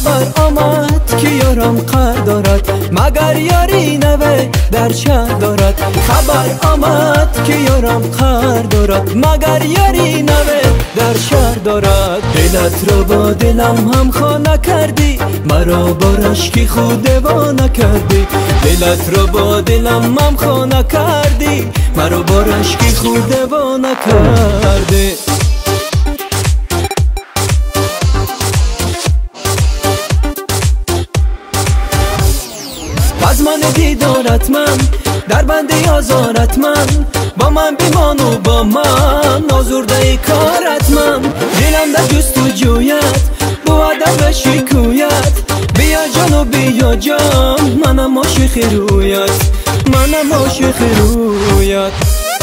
خبر آمد که یارم قرار دارد، مگر یاری نوه در شهر دارد. خبر آمد که یارم قرار دارد، مگر یاری نوه در شهر دارد. دلت را با دلم هم خانه کردی، مرا با رشک خود دیوانه کردی. دلت را با دلم هم خانه کردی، مرا با رشک خود دیوانه کردی. از من دیدارت من در بند آزارت من، با من بیمان و با من آزرده کارت من. دلم در جست و جویت بودم به شکویت، بیا جان و بیا جان منم عاشق رویت، منم عاشق رویت.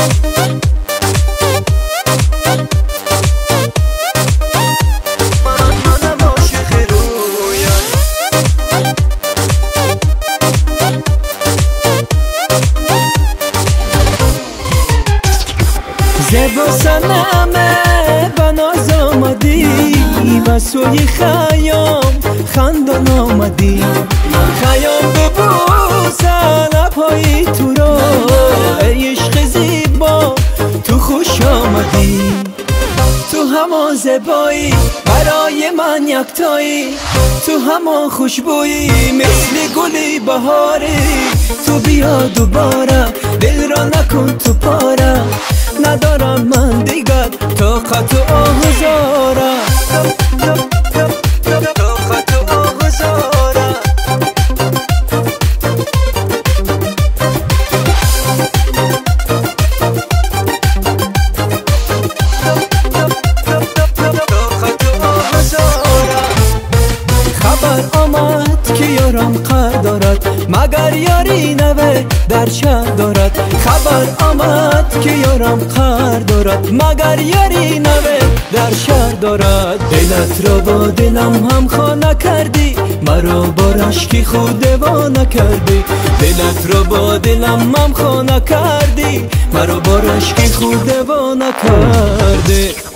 زیبا سنمه و ناز آمدی، و سوی خیام خندان آمدی. خیام ببوسن اپایی تو را، ای عشق زیبا تو خوش آمدی. تو همان زیبایی برای من یکتایی، تو همان خوشبویی مثل گلی بهاری. تو بیا دوباره دل را نکن تو پاره، ندارم من دیگر طاقت و آهزاره، طاقت و آهزاره. خبر آمد که یارم قرار دارد، مگر یاری نوه در شهر دارد. خبر آمد که یارم قرار دارد، مگر یاری نوه در شهر دارد. دلت را با دلم هم خانه کردی، مرا با رشک خود دیوانه کردی. دلت را با دلم هم خانه کردی، مرا با رشک خود دیوانه کردی.